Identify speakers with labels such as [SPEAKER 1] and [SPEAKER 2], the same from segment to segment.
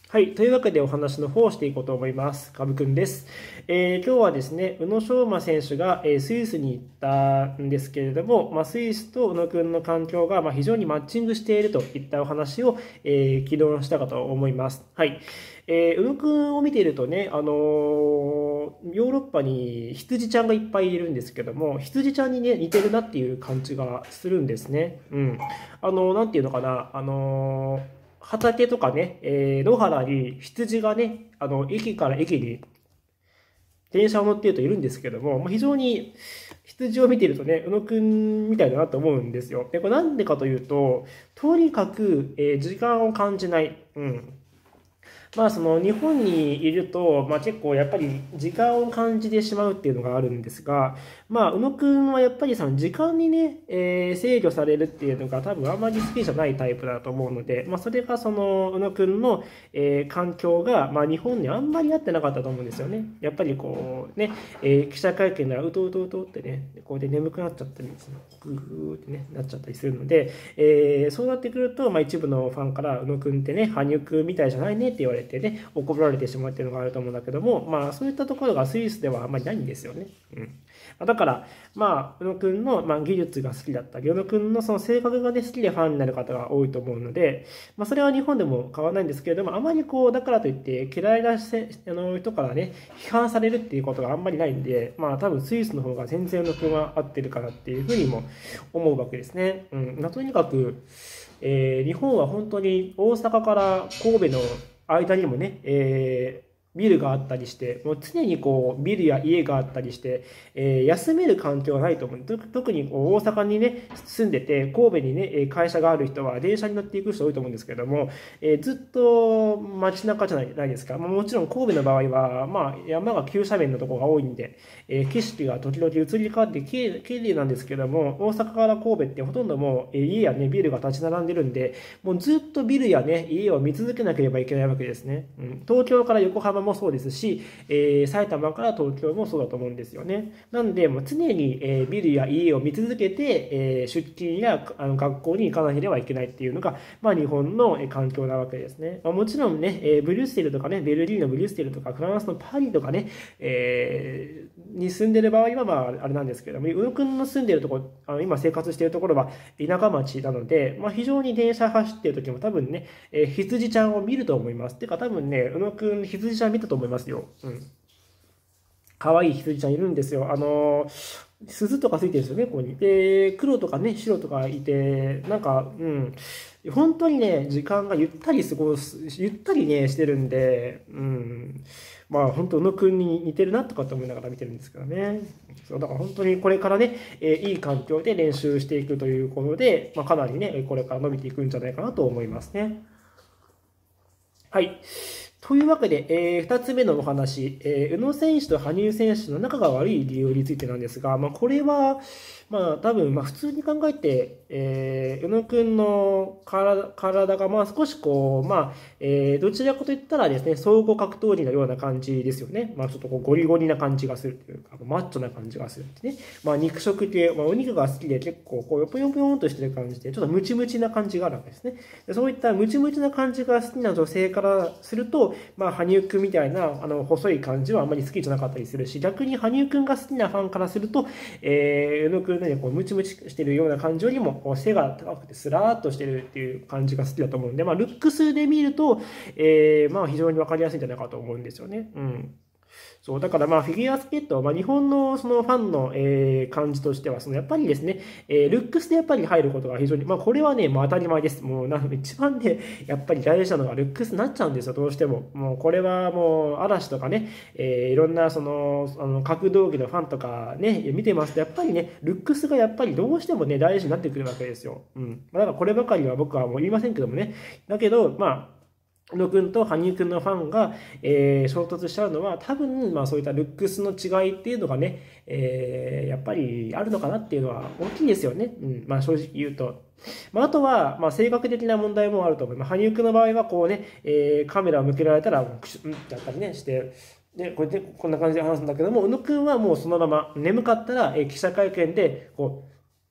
[SPEAKER 1] はい。というわけでお話の方をしていこうと思います。かぶくんです。今日はですね、宇野昌磨選手が、スイスに行ったんですけれども、スイスと宇野くんの環境が、非常にマッチングしているといったお話を、昨日したかと思います。はい。宇野くんを見ているとね、ヨーロッパに羊ちゃんがいっぱいいるんですけども、羊ちゃんにね、似てるなっていう感じがするんですね。うん。なんていうのかな、畑とかね、野原に羊がね、駅から駅に電車を乗っているといるんですけども、非常に羊を見ているとね、宇野くんみたいだなと思うんですよ。で、これなんでかというと、とにかく、時間を感じない。うん。その日本にいると、結構やっぱり時間を感じてしまうっていうのがあるんですが、宇野くんはやっぱりその時間にね、制御されるっていうのが多分あんまり好きじゃないタイプだと思うので、それがその宇野くんの、環境が、日本にあんまり合ってなかったと思うんですよね。やっぱりこうね、記者会見ではうとうとうとってね、こうで眠くなっちゃったり、グーグーってね、なっちゃったりするので、そうなってくると、一部のファンから宇野くんってね、羽生くんみたいじゃないねって言われてね、怒られてしまうっていうのがあると思うんだけども、そういったところがスイスではあんまりないんですよね。うん。だから、宇野くんの、技術が好きだったり、宇野くんのその性格がね、好きでファンになる方が多いと思うので、それは日本でも変わらないんですけれども、あまりこう、だからといって嫌いな人からね、批判されるっていうことがあんまりないんで、多分スイスの方が全然宇野くんは合ってるかなっていうふうにも思うわけですね。うん。とにかく、日本は本当に大阪から神戸の間にもね、ビルがあったりして、もう常にこうビルや家があったりして、休める環境がないと思う。特にこう大阪にね、住んでて、神戸にね、会社がある人は電車に乗っていく人多いと思うんですけども、ずっと街中じゃないですか。もちろん神戸の場合は、山が急斜面のところが多いんで、景色が時々移り変わって綺麗なんですけども、大阪から神戸ってほとんどもう家やね、ビルが立ち並んでるんで、もうずっとビルやね、家を見続けなければいけないわけですね。うん、東京から横浜もそうですし、埼玉から東京もそうだと思うんですよね。なんで、もう常に、ビルや家を見続けて、出勤や学校に行かなければいけないっていうのが、日本の環境なわけですね。もちろんね、ブリュッセルとかね、ベルリンのブリュッセルとか、フランスのパリとかね、に住んでる場合は、あれなんですけども、宇野くんの住んでるところ、今生活しているところは田舎町なので、非常に電車走っている時も多分ね、羊ちゃんを見ると思います。てか多分ね、宇野くん羊ちゃん見たと思いますよ。うん。可愛い羊ちゃんいるんですよ。鈴とかついてるんですよね、ここに。で、黒とかね、白とかいて、本当にね、時間がゆったりゆったりね、してるんで、本当、宇野くんに似てるなとかって思いながら見てるんですけどね。そう、だから本当にこれからね、いい環境で練習していくということで、かなりね、これから伸びていくんじゃないかなと思いますね。はい。というわけで、2つ目のお話、宇野選手と羽生選手の仲が悪い理由についてなんですが、これは、多分、普通に考えて、宇野くんの体が、少しこう、どちらかといったらですね、総合格闘技のような感じですよね。ちょっとこうゴリゴリな感じがするというか、マッチョな感じがするってね。肉食系、お肉が好きで結構、こう、ぷよぷよんとしてる感じで、ちょっとムチムチな感じがあるわけですね。でそういったムチムチな感じが好きな女性からすると、羽生くんみたいな、細い感じはあんまり好きじゃなかったりするし、逆に羽生くんが好きなファンからすると、宇野くんのようにこうムチムチしてるような感じよりも、こう背が高くてスラーっとしてるっていう感じが好きだと思うんで、ルックスで見ると、非常にわかりやすいんじゃないかと思うんですよね。うん。そう、だからフィギュアスケート、日本のそのファンの、感じとしては、やっぱりですね、ルックスでやっぱり入ることが非常に、これはね、当たり前です。もう一番ね、やっぱり大事なのがルックスになっちゃうんですよ、どうしても。もうこれはもう嵐とかね、いろんな格闘技のファンとかね、見てますと、やっぱりね、ルックスがやっぱりどうしてもね、大事になってくるわけですよ。うん。だからこればかりは僕はもう言いませんけどもね。だけど、宇野くんと羽生くんのファンが、衝突しちゃうのは多分、そういったルックスの違いっていうのがね、やっぱりあるのかなっていうのは大きいんですよね。正直言うと。あとは、性格的な問題もあると思います。羽生くんの場合はこうね、カメラを向けられたら、クシュンってやったりね、して、で、これでこんな感じで話すんだけども、宇野くんはもうそのまま眠かったら、記者会見で、こう、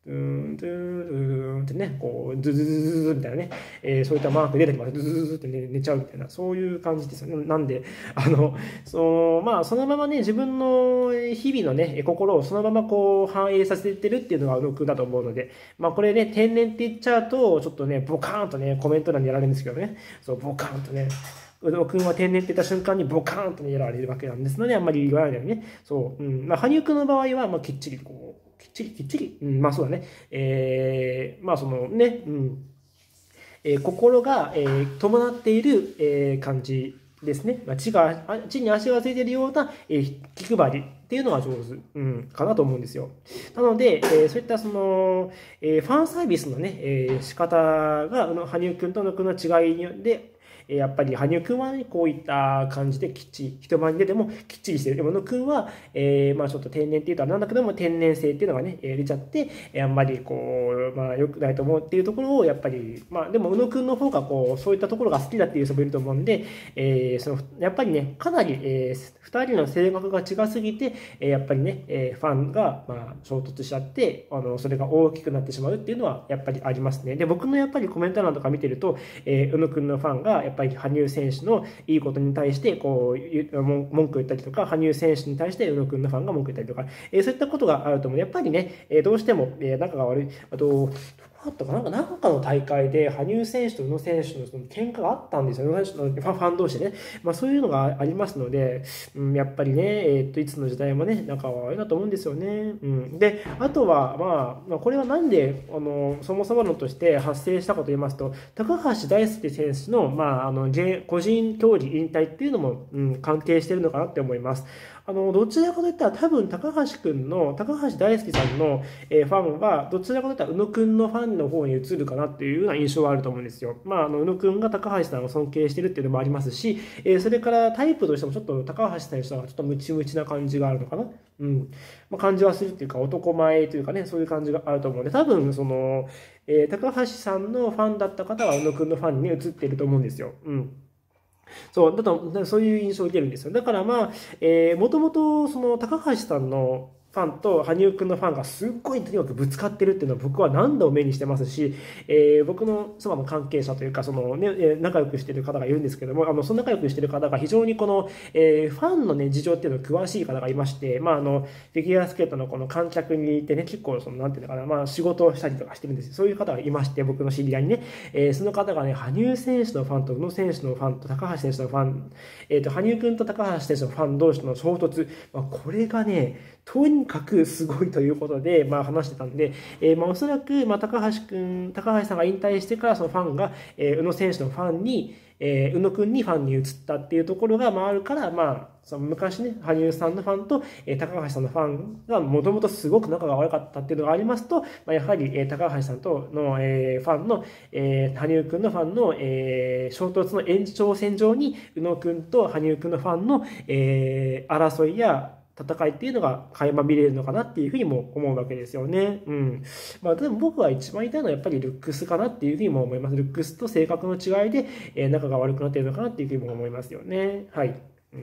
[SPEAKER 1] ドゥーン、ドゥーン、ドゥーンってね、こう、ズズズズズみたいなね、そういったマーク出てきます。ズズズズって寝ちゃうみたいな、そういう感じですよね。なんで、まあ、そのままね、自分の日々のね、心をそのままこう、反映させてるっていうのが宇野くんだと思うので、まあ、これね、天然って言っちゃうと、ちょっとね、ボカーンとね、コメント欄にやられるんですけどね、そう、ボカーンとね、宇野くんは天然って言った瞬間にボカーンとね、やられるわけなんですので、あんまり言わないようにね。そう。まあ、羽生くんの場合は、まあ、きっちり、こう、きっちり、まあそうだね。まあそのね、心が、伴っている、感じですね。まあ、地に足がついているような、気配りっていうのが上手、かなと思うんですよ。なので、そういったその、ファンサービスのね、仕方が、羽生くんとの違いで、やっぱり羽生くんはね、こういった感じできっちり、人前に出てもきっちりしてる。でも宇野くんは、まあちょっと天然っていうとはなんだけども、天然性っていうのがね、出ちゃって、あんまりこう、まあ良くないと思うっていうところを、やっぱり、まあでも宇野くんの方がこう、そういったところが好きだっていう人もいると思うんで、やっぱりね、かなり、二人の性格が違すぎて、やっぱりね、ファンが、まあ、衝突しちゃって、それが大きくなってしまうっていうのは、やっぱりありますね。で、僕のやっぱりコメント欄とか見てると、宇野くんのファンが、やっぱり羽生選手のいいことに対して、こう、文句言ったりとか、羽生選手に対して宇野くんのファンが文句言ったりとか、そういったことがあると思う。やっぱりね、どうしても、仲が悪い。あと、あったかなんかの大会で羽生選手と宇野選手のその喧嘩があったんですよね。ファン同士でね。まあそういうのがありますので、やっぱりね、いつの時代もね、仲は悪いなと思うんですよね。で、あとは、まあ、これはなんで、そもそものとして発生したかと言いますと、高橋大輔選手の、まあ、個人競技引退っていうのも、関係してるのかなって思います。どちらかといったら多分高橋大輔さんの、ファンはどちらかといったら宇野くんのファンの方に移るかなっていうような印象はあると思うんですよ。まあ、宇野くんが高橋さんを尊敬してるっていうのもありますし、それからタイプとしてもちょっと高橋選手はちょっとムチムチな感じがあるのかな。まあ、感じはするっていうか男前というかね、そういう感じがあると思うので、多分その、高橋さんのファンだった方は宇野くんのファンに、ね、移っていると思うんですよ。そう、そういう印象を受けるんですよ。だからまあ、もともとその高橋さんのファンと羽生くんのファンがすっごいとにかくぶつかってるっていうのは僕は何度も目にしてますし、僕のそばの関係者というか、そのね、仲良くしてる方がいるんですけども、その仲良くしてる方が非常にこの、ファンのね、事情っていうの詳しい方がいまして、まあフィギュアスケートのこの観客にいてね、結構その、なんていうのかな、まあ仕事をしたりとかしてるんですよ。そういう方がいまして、僕の知り合いにね、その方がね、羽生選手のファンと宇野選手のファンと高橋選手のファン、羽生くんと高橋選手のファン同士の衝突、まあ、これがね、とにかくすごいということで、まあ、話してたんで、まあ、おそらく、まあ、高橋さんが引退してからそのファンが、宇野選手のファンに、宇野くんにファンに移ったっていうところが、まあ、あるから、まあ、その昔ね、羽生さんのファンと、高橋さんのファンがもともとすごく仲が悪かったっていうのがありますと、まあ、やはり、高橋さんとの、ファンの、羽生くんのファンの、衝突の延長線上に、宇野くんと羽生くんのファンの、争いや、戦いっていうのが垣間見れるのかなっていうふうにも思うわけですよね。まあ、でも僕は一番言いたいのはやっぱりルックスかなっていうふうにも思います。ルックスと性格の違いで、仲が悪くなっているのかなっていうふうにも思いますよね。はい。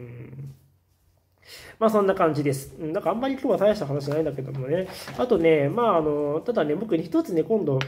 [SPEAKER 1] まあそんな感じです。なんかあんまり今日は大した話じゃないんだけどもね。あとね、まあただね、僕一つね、今度、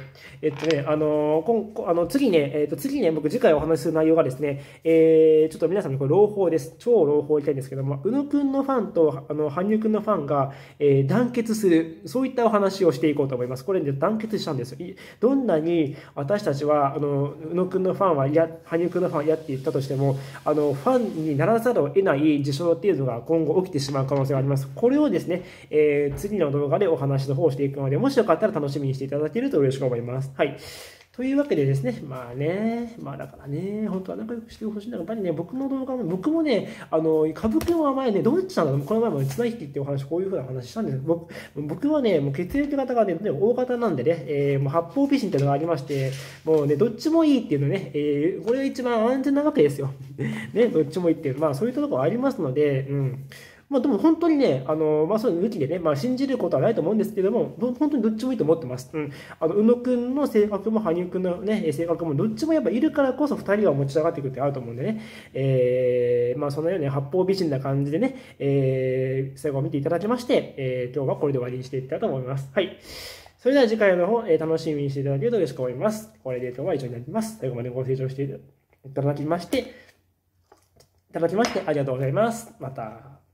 [SPEAKER 1] 次ね、僕次回お話しする内容がですね、ちょっと皆さんにこれ朗報です。超朗報言いたいんですけども、宇野くんのファンと、羽生くんのファンが、団結する、そういったお話をしていこうと思います。これね、団結したんですよ。どんなに私たちは、宇野くんのファンは嫌、羽生くんのファンは嫌って言ったとしても、ファンにならざるを得ない事象っていうのが今後起きてしまう可能性があります。これをですね、次の動画でお話の方をしていくので、もしよかったら楽しみにしていただけると嬉しく思います。はい。というわけでですね、まあだからね、本当は仲良くしてほしいんだけど、やっぱりね、僕の動画も、僕もね、株君は前ね、どっちなのこの前も綱引きっていうお話、こういうふうな話したんですけど、僕はね、もう血液型がね、大型なんでね、もう八方美人っていうのがありまして、もうね、どっちもいいっていうのね、これが一番安全なわけですよ。ね、どっちもいいっていう、まあそういったところありますので、まあでも本当にね、まあそういう抜きでね、まあ信じることはないと思うんですけども、本当にどっちもいいと思ってます。宇野くんの性格も羽生くんのね、性格もどっちもやっぱいるからこそ2人が持ち上がっていくってあると思うんでね、まあそのように八方美人な感じでね、最後を見ていただきまして、今日はこれで終わりにしていきたいと思います。はい。 それでは次回の方、楽しみにしていただけると嬉しく思います。これで今日は以上になります。最後までご清聴していただきましてありがとうございます。また。